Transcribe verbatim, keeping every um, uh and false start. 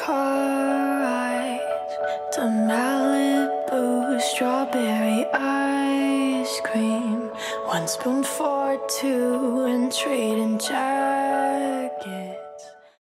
car ride to Malibu, strawberry ice cream, one spoon for two, and trading jackets.